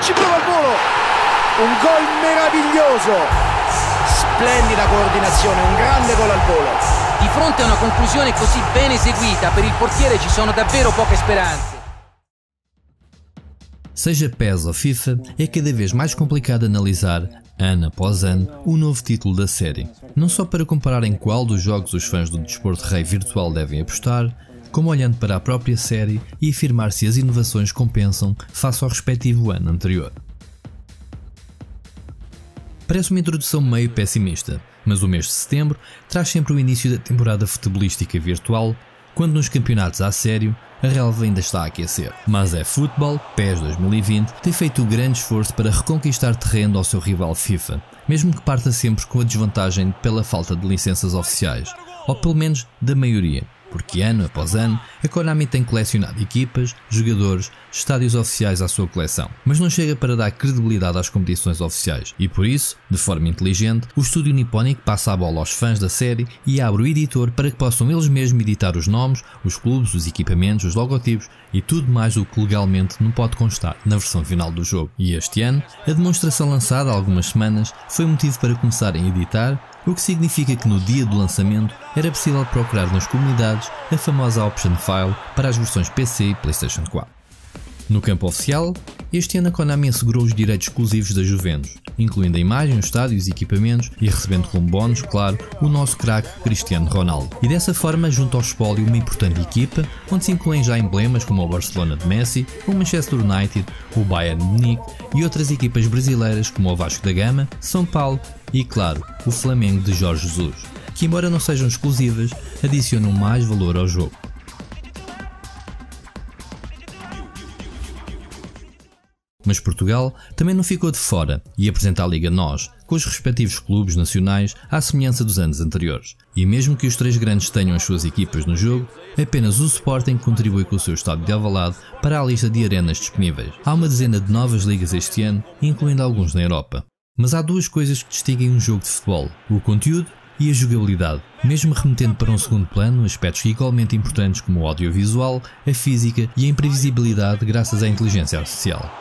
ci prova al volo, un gol meraviglioso, splendida coordinazione, un grande gol al volo. Di fronte a una conclusione così ben eseguita, per il portiere ci sono davvero poche speranze. Seja PES ou FIFA, é cada vez mais complicado analisar, ano após ano, o novo título da série. Não só para comparar em qual dos jogos os fãs do desporto rei virtual devem apostar, como olhando para a própria série e afirmar se as inovações compensam face ao respectivo ano anterior. Parece uma introdução meio pessimista, mas o mês de setembro traz sempre o início da temporada futebolística virtual, quando nos campeonatos a sério a relva ainda está a aquecer. Mas eFootball, PES 2020, tem feito um grande esforço para reconquistar terreno ao seu rival FIFA, mesmo que parta sempre com a desvantagem pela falta de licenças oficiais, ou pelo menos da maioria, porque ano após ano a Konami tem colecionado equipas, jogadores, estádios oficiais à sua coleção, mas não chega para dar credibilidade às competições oficiais e por isso, de forma inteligente, o estúdio nipónico passa a bola aos fãs da série e abre o editor para que possam eles mesmos editar os nomes, os clubes, os equipamentos, os logotipos e tudo mais o que legalmente não pode constar na versão final do jogo. E este ano, a demonstração lançada há algumas semanas foi motivo para começarem a editar, o que significa que no dia do lançamento era possível procurar nas comunidades a famosa Option File para as versões PC e PlayStation 4. No campo oficial, este ano a Konami assegurou os direitos exclusivos da Juventus, incluindo a imagem, os estádios e equipamentos e recebendo como bónus, claro, o nosso craque Cristiano Ronaldo. E dessa forma junta ao espólio uma importante equipa, onde se incluem já emblemas como o Barcelona de Messi, o Manchester United, o Bayern de Munique e outras equipas brasileiras como o Vasco da Gama, São Paulo e, claro, o Flamengo de Jorge Jesus, que embora não sejam exclusivas, adicionam mais valor ao jogo. Mas Portugal também não ficou de fora e apresenta a Liga NOS, com os respectivos clubes nacionais à semelhança dos anos anteriores. E mesmo que os três grandes tenham as suas equipas no jogo, apenas o Sporting contribui com o seu estádio de Alvalade para a lista de arenas disponíveis. Há uma dezena de novas ligas este ano, incluindo alguns na Europa. Mas há duas coisas que distinguem um jogo de futebol: o conteúdo e a jogabilidade, mesmo remetendo para um segundo plano aspectos igualmente importantes como o audiovisual, a física e a imprevisibilidade graças à inteligência artificial.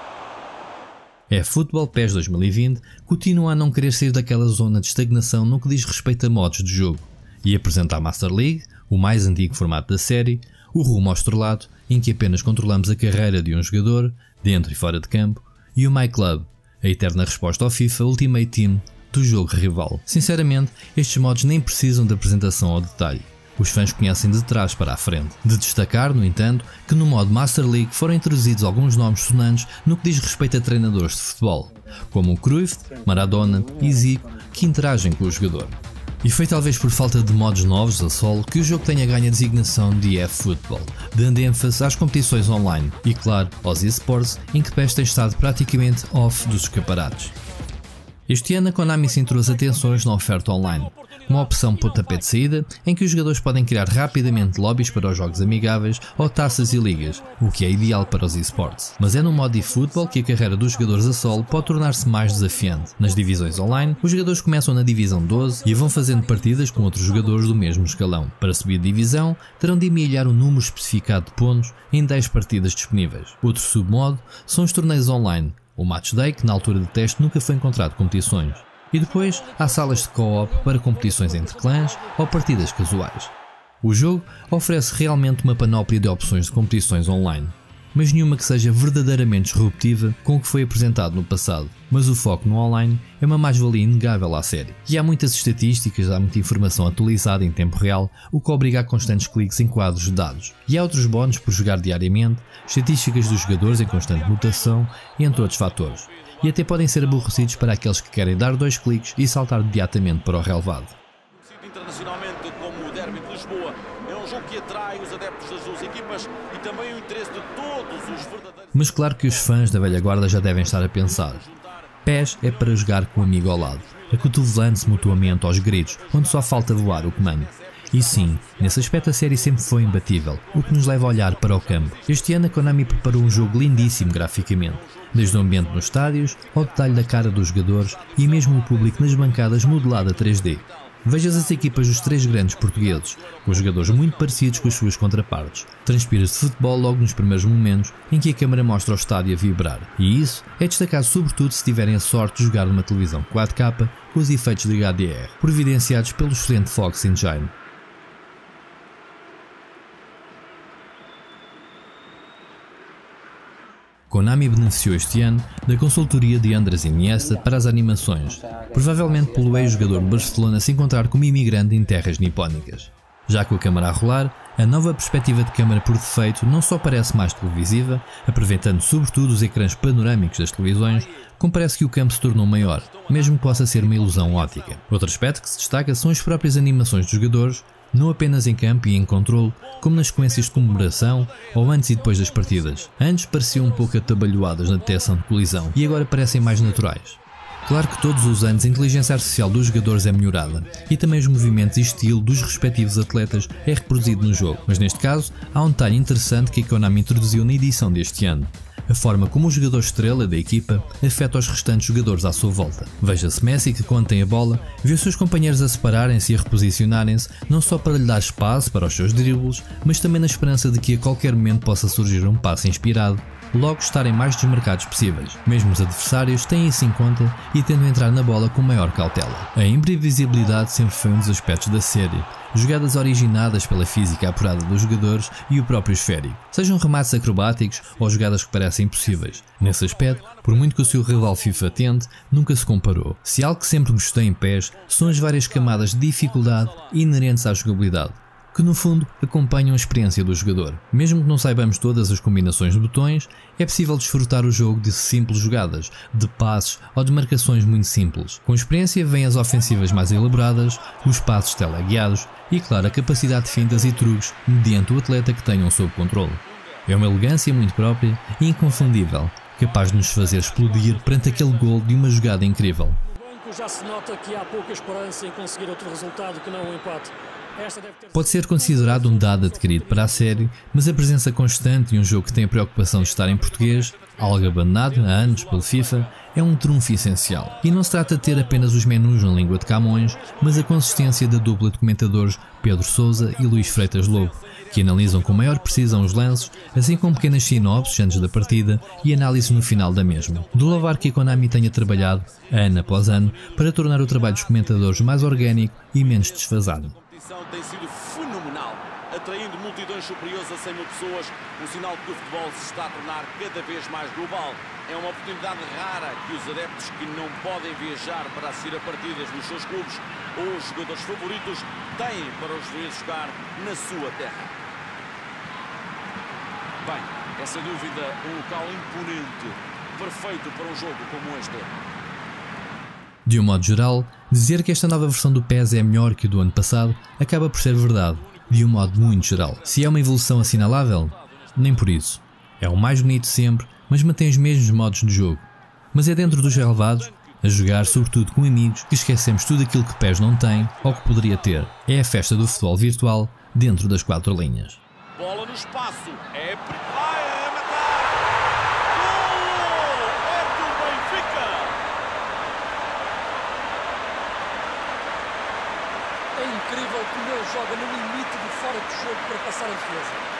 eFootball PES 2020 continua a não querer sair daquela zona de estagnação no que diz respeito a modos de jogo e apresenta a Master League, o mais antigo formato da série, o rumo ao estrelado, em que apenas controlamos a carreira de um jogador, dentro e fora de campo, e o My Club, a eterna resposta ao FIFA Ultimate Team do jogo rival. Sinceramente, estes modos nem precisam de apresentação ao detalhe. Os fãs conhecem de trás para a frente. De destacar, no entanto, que no modo Master League foram introduzidos alguns nomes sonantes no que diz respeito a treinadores de futebol, como o Cruyff, Maradona e Zico, que interagem com o jogador. E foi talvez por falta de modos novos a solo que o jogo tenha ganho a designação de eFootball, dando ênfase às competições online e, claro, aos eSports, em que PES tem estado praticamente off dos escaparates. Este ano a Konami centrou as atenções na oferta online, uma opção pontapé de saída em que os jogadores podem criar rapidamente lobbies para os jogos amigáveis ou taças e ligas, o que é ideal para os eSports. Mas é no modo eFootball que a carreira dos jogadores a solo pode tornar-se mais desafiante. Nas divisões online, os jogadores começam na divisão 12 e vão fazendo partidas com outros jogadores do mesmo escalão. Para subir de divisão, terão de emilhar um número especificado de pontos em 10 partidas disponíveis. Outro submodo são os torneios online, o Matchday, que na altura de teste nunca foi encontrado competições. E depois há salas de co-op para competições entre clãs ou partidas casuais. O jogo oferece realmente uma panóplia de opções de competições online, mas nenhuma que seja verdadeiramente disruptiva com o que foi apresentado no passado. Mas o foco no online é uma mais-valia inegável à série. E há muitas estatísticas, há muita informação atualizada em tempo real, o que obriga a constantes cliques em quadros de dados. E há outros bónus por jogar diariamente, estatísticas dos jogadores em constante mutação, entre outros fatores. E até podem ser aborrecidos para aqueles que querem dar 2 cliques e saltar imediatamente para o relevado. Internacionalmente como o Derby de Lisboa, é um jogo que atrai os adeptos das duas equipas e também o interesse de todos os verdadeiros... Mas claro que os fãs da velha guarda já devem estar a pensar: PES é para jogar com um amigo ao lado, acotovelando-se mutuamente aos gritos, onde só falta voar o comando. E sim, nesse aspecto a série sempre foi imbatível, o que nos leva a olhar para o campo. Este ano a Konami preparou um jogo lindíssimo graficamente, desde o ambiente nos estádios, ao detalhe da cara dos jogadores e mesmo o público nas bancadas modelado a 3D. Vejas as equipas dos três grandes portugueses, com jogadores muito parecidos com as suas contrapartes. Transpira-se futebol logo nos primeiros momentos em que a câmara mostra o estádio a vibrar. E isso é destacado sobretudo se tiverem a sorte de jogar numa televisão 4K com os efeitos de HDR, providenciados pelo excelente Fox Engine. Konami beneficiou este ano da consultoria de Andrés Iniesta para as animações, provavelmente pelo ex-jogador de Barcelona se encontrar como imigrante em terras nipónicas. Já com a câmara a rolar, a nova perspectiva de câmara por defeito não só parece mais televisiva, aproveitando sobretudo os ecrãs panorâmicos das televisões, como parece que o campo se tornou maior, mesmo que possa ser uma ilusão óptica. Outro aspecto que se destaca são as próprias animações dos jogadores, não apenas em campo e em controle, como nas sequências de comemoração ou antes e depois das partidas. Antes pareciam um pouco atabalhoadas na detecção de colisão e agora parecem mais naturais. Claro que todos os anos a inteligência artificial dos jogadores é melhorada e também os movimentos e estilo dos respectivos atletas é reproduzido no jogo, mas neste caso há um detalhe interessante que a Konami introduziu na edição deste ano. A forma como o jogador estrela da equipa afeta os restantes jogadores à sua volta. Veja-se Messi que, quando tem a bola, vê os seus companheiros a separarem-se e a reposicionarem-se, não só para lhe dar espaço para os seus dribles, mas também na esperança de que a qualquer momento possa surgir um passe inspirado, logo estarem mais desmarcados possíveis. Mesmo os adversários têm isso em conta e tentam entrar na bola com maior cautela. A imprevisibilidade sempre foi um dos aspectos da série, jogadas originadas pela física apurada dos jogadores e o próprio esférico, sejam remates acrobáticos ou jogadas que parecem impossíveis. Nesse aspecto, por muito que o seu rival FIFA tente, nunca se comparou. Se algo que sempre gostei em PES são as várias camadas de dificuldade inerentes à jogabilidade, que no fundo acompanham a experiência do jogador. Mesmo que não saibamos todas as combinações de botões, é possível desfrutar o jogo de simples jogadas, de passes ou de marcações muito simples. Com experiência vêm as ofensivas mais elaboradas, os passes teleguiados e, claro, a capacidade de fintas e truques mediante o atleta que tenham sob controle. É uma elegância muito própria e inconfundível, capaz de nos fazer explodir perante aquele gol de uma jogada incrível. Já se nota que há pouca esperança em conseguir outro resultado que não um empate. Pode ser considerado um dado adquirido para a série, mas a presença constante em um jogo que tem a preocupação de estar em português, algo abandonado há anos pelo FIFA, é um trunfo essencial. E não se trata de ter apenas os menus na língua de Camões, mas a consistência da dupla de comentadores Pedro Sousa e Luís Freitas Lobo, que analisam com maior precisão os lances, assim como pequenas sinopses antes da partida e análises no final da mesma. Do louvar que a Konami tenha trabalhado, ano após ano, para tornar o trabalho dos comentadores mais orgânico e menos desfasado. Tem sido fenomenal, atraindo multidões superiores a 100 mil pessoas, um sinal de que o futebol se está a tornar cada vez mais global. É uma oportunidade rara que os adeptos que não podem viajar para assistir a partidas nos seus clubes ou os jogadores favoritos têm para os ver jogar na sua terra. Bem, é sem dúvida um local imponente, perfeito para um jogo como este. De um modo geral, dizer que esta nova versão do PES é melhor que a do ano passado acaba por ser verdade, de um modo muito geral. Se é uma evolução assinalável, nem por isso. É o mais bonito sempre, mas mantém os mesmos modos de jogo. Mas é dentro dos relevados, a jogar sobretudo com amigos, que esquecemos tudo aquilo que PES não tem ou que poderia ter. É a festa do futebol virtual dentro das quatro linhas. Bola no espaço, é É incrível como ele joga no limite de fora do jogo para passar a defesa.